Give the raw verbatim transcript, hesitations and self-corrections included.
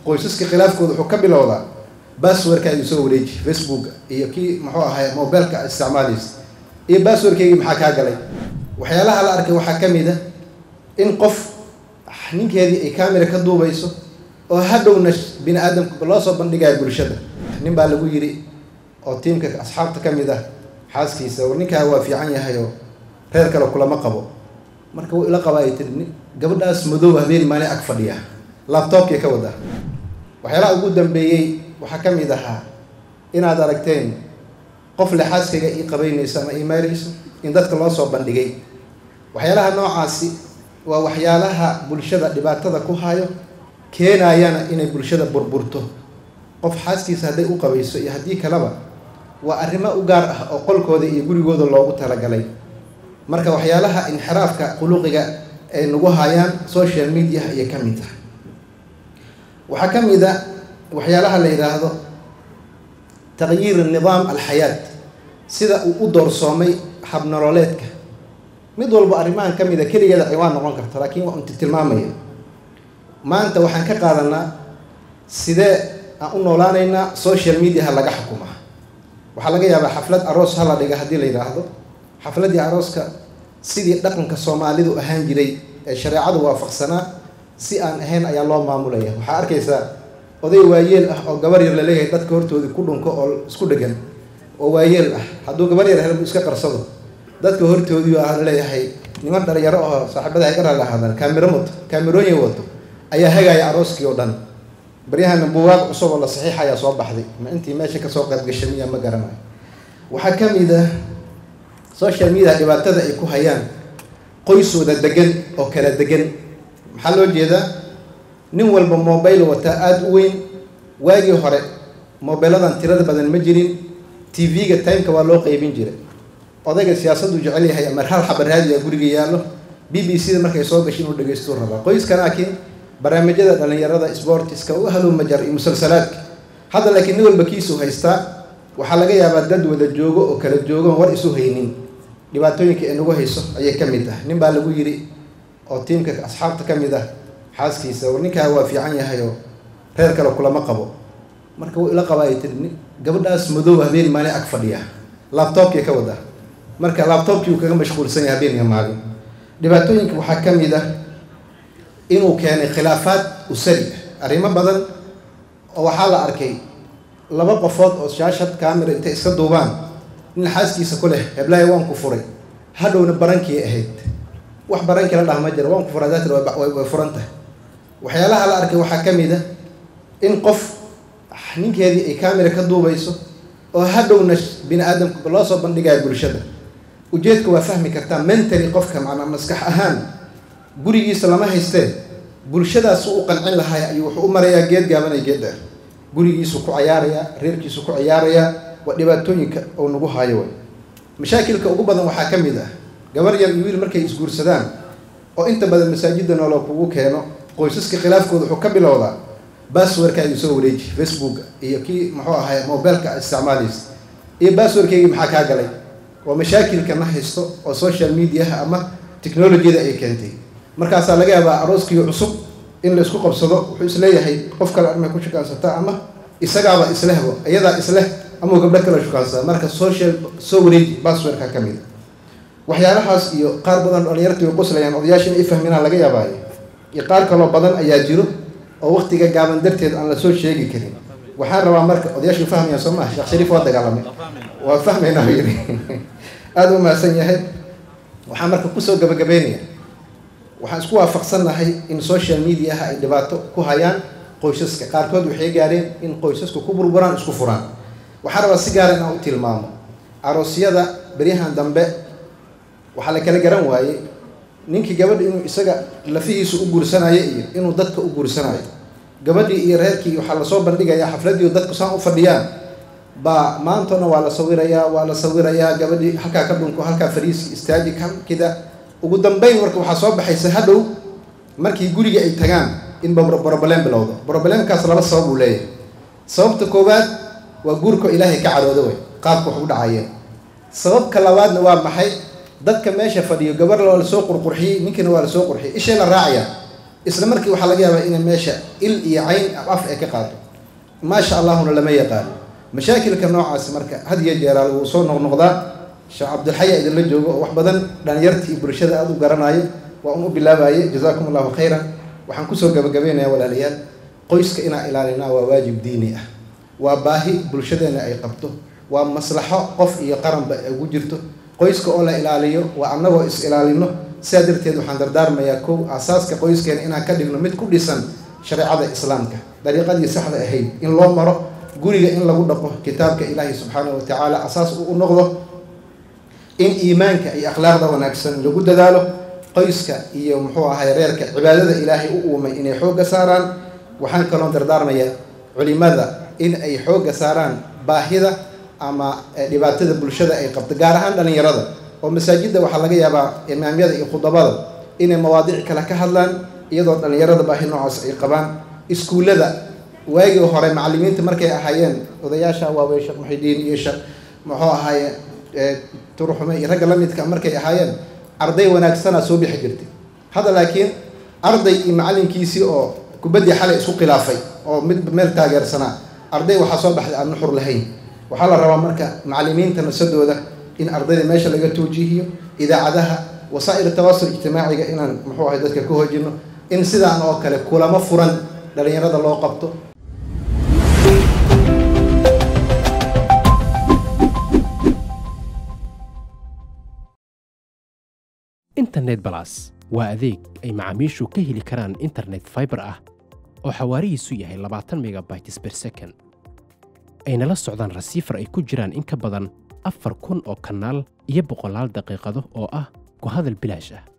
qoysaska khilaafkooda wuxuu ka bilowdaa passwordkaaga soo wareeji Facebook iyo kii muxuu ahay mobilka isticmaalaysa iyo passwordkayga maxaa ka galay waxyaalaha la arkay waxaa kamid ah in qof ninkeedii ay camera ka duubayso oo hadhowna bini aadamka loo soo bandhigayo bulshada nin baa lagu yiri oo tiimka asxaabta kamid ah xaaskiisa oo ninka waa fiican yahay oo reer kale kulama qabo marka uu ila qabaay tirni gabadhaas madow habeen maalin ag fadhiya laptopkii ka wada waxyaalaha ugu dambeeyay waxa kamid ahaa inaad aragteen qof la xaaskiga ii qabaynaysa ama iimayrayso in dadka loo soo bandhigay waxyaalaha noocaasi waa waxyaalaha bulshada dhibaatada ku hayo keenayana inay bulshada burburto qof xaaskiisa haday u qabayso iyo hadii kalaba waa arrimo u gaar ah oo qolkooda iyo gurigooda loogu talagalay marka waxyaalaha inxiraafka quluqiga ay nagu hayaan social media iyo kamid ah waxa kamid ah waxyaalaha la yiraahdo tagyiir nidaam alxayaat sida uu u doorsoomay hab nololeedka mid walba arrimahan kamid ah kaliya ciwaan noqon karto laakiin waa inta tilmaamaya maanta waxaan ka qaadanaa sidee aan u noolaanayna social media laga xukumo waxa laga yaabaa xaflad aroos hala dhiga hadii la yiraahdo xafladii arooska sidii dhaqanka Soomaalidu ahaan jiray ee shariicadu waafaqsanaa si aan ahayn ayaa loo maamulaya waxa arkaysaa oday waayeel ah oo gabar yar la leeyahay dadka hortooda ku dhunko oo isku dhagan oo waayeel ah haduu gabar yar helo iska qarsado dadka hortooda ah la leeyahay niman dhalinyaro oo saaxiibada ay gaar lahaadaan kaamiro moto kaamirooyin wato ayaa hagaya arooskii oo dhan baryahan buugaag cusub oo la saxiixaya soo baxday ma intii meesha ka soo qayb gashay ma garanayo waxa kamid ah social media dhibaatada ay ku hayaan qoysooda degan oo kala degan maxaa loo jeedaa nin walba mobile wata aad u weyn waagii hore mobiladan tirada badan ma jirin T V-ga time-ka waa loo qaybin jiray odayga siyaasaddu jecel yahay ama hal xabar raadiyo guriga yaalo B B C markay soo gashin uu dhageysto raba qoyskan laakiin barnaamijyada dhalinyarada sportiska oo halo majar iyo musalsalaadka hadda laakiin nin walba kiisu haysta waxa laga yaabaa dad wada joogo oo kala joogo war isu haynin dhibaatooyinka ay nagu hayso ayay kamid ah nin baa lagu yiri oo tiimka asxaabta kamid ah xaaskiisa oo ninka waa fiican yahay oo reer kale kulama qabo marka uu ila qabaay tirni gabadhaas madow habeen maalin ag fadhiya laptopkii ka wada marka laptopkii uu kaga mashquulsan yahay habeen maalin dhibaatooyinka waxa kamid ah inuu keenay khilaafaad usari arrimo badan oo waxa la arkay laba qofood oo shaashad camera inta iska duubaan in xaaskiisa ku leh heblaay waan ku furay hadhowna barankii ahayd wax barankii la dhahma jira waan ku furay daad way furanta waxyaalaha la arkay waxa kamid ah in qof ninkeedii ay camera ka duubayso oo hadhowna bini aadamka loo soo bandhigayo bulshada ujeedka waa fahmi kartaa mentally qofka macna maskax ahaan gurigiisa lama haystee bulshadaas uu qancin lahaa ayuu wuxuu u marayaa geed gaaban ay geed gurigiisu ku ciyaaraya reerkiisu ku ciyaaraya waa dhibaatooyinka oo nagu hayo way mashaakilka ugu badan waxa kamid ah gabar yar iyo wiil markay isguursadaan oo inta badan masaajidda nolol kugu keeno qoysaska khilaafkooda wuxuu ka bilowdaa passwordkaaga soo wareeji Facebook iyo kii muxuu ahay mobilka isticmaalaysa iyo passwordkayga maxaa ka galay waa mashaakilka na haysto oo social media ama technology-da ay keentay markaas laga yaabaa arooskii cusub in la isku qabsado wuxuu isleeyahay qof kale armay ku shaqaansata ama isagaaba islehbo iyada isleh ama gabdho kale shaqaansata marka social soo wareeji passwordka kamid waxyaalahaas iyo qaar badan oo dhalinyaradu ay qoslayaan odayaashin ay fahminaan laga yaabaa iyo qaar kale badan ayaa jiro oo waqtiga gaaban darteed aan la soo sheegi karin waxaan rabaa marka odayaashu fahmayaan Soomaa Sheekh Shariif waa dagaalamay waa fahmayna yiri aad u maasan yahay waxaan marka ku soo gabagabeynaya waxaan isku waafaqsanahay in social media ay dhibaato ku hayaan qoysaska qaarkood waxay gaareen in qoysasku ku burburaan isku furaan waxaan rabaa si gaar ah inaan u tilmaamo aroosyada bariyahan dambe waxa la kala garan waayay ninkii gabadha inuu isaga lafihiisu u guursanayo iyo inuu dadka u guursanayo gabadhii iyo reerkii waxa la soo bandhigayaa xafladii dadku saan u fadhiyaan ba maantona waa la sawirayaa waa la sawirayaa gabadhii halka ka dhunko halka fariis istaaji kan kida ugu dambeyn marka waxa soo baxaysa hadhow markii guriga ay tagaan in problem bilowdo problemkaas laba sabab uu leeyahay sababta koowaad waa guurka Ilaahay ka caroodo way qaabku wuxuu dhacayeen sababka labaadna waa maxay dadka meesha fadhiyo gabar la soo qurqurxiyay ninkina waa la soo qurxiyay isha la raacaya isla markii waxa laga yaabaa in meesha il iyo cayn af ay ka qaato ma sha Allahuna lama yaqaan mashaakilka noocaas marka had iyo jeer uu soo noqnoqdaa Sheekh Abdul Hayy idin la joogo wax badan dhalinyartii bulshada aad u garanaayo waa uu bilaabaye jazaakumullahu khayran waxaan ku soo gabagabeynayaa walaalayaal qoyska ina ilaalinaa waa waajib diini ah waa baahi bulshadeena ay qabto waa maslaxo qof iyo qaranba ay ugu jirto qoyska oo la ilaaliyo waa annagoo is ilaalino sidaa darteed waxaan dardaarmayaa kow asaaska qoyskeena inaan ka dhigno mid ku dhisan shareecada islaamka dariiqadii saxda ahayd in loo maro guriga in lagu dhaqo kitaabka ilaahay subxaanahu wa tacaala asaas u noqdo in iimaanka iyo akhlaaqda wanaagsan lagu dadaalo qoyska iyo muxuu ahay reerka cibaadada ilaahay u uumay inay xoogga saaraan waxaan kaloo dardaarmayaa culimada in ay xoogga saaraan baahida ama dhibaatada bulshada ay qabto gaar ahaan dhalinyarada oo masaajidda waxaa laga yaabaa imaamyada iyo khudabada inay mawaadiic kale ka hadlaan iyadoo dhalinyarada baahi noocaas ay qabaan iskuullada waagii hore macallimiinta markay ahaayeen odayaasha waaweyn Sheekh Muxidiin iyo Sheekh muxuu ahaye turuxume iyo ragga la midka markay ahaayeen arday wanaagsana soo bixi jirtay hada laakiin arday iyo macallinkiisii oo kubadii xalay isku khilaafay oo mid meel taageersanaa arday waxa soo baxday aan nuxur lahayn waxa la rabaa marka macallimiinta nasadooda in ardayda meesha laga toojihiyo idaacadaha wasaa'il tawaasul ijtimaaciga inaan muxuu ahay dadka ku hoojino in sidaan oo kale kulamo furan dhalinyarada loo qabto internet plus waa adeeg ay macaamiishu ka heli karaan internet fiber ah oo xawaarihiisu yahay labaatan megabytes per second ayna la socdaan rasiifar ay ku jiraan in ka badan afar kun oo kanaal iyo boqolaal daqiiqado oo ah ku hadal bilaash ah.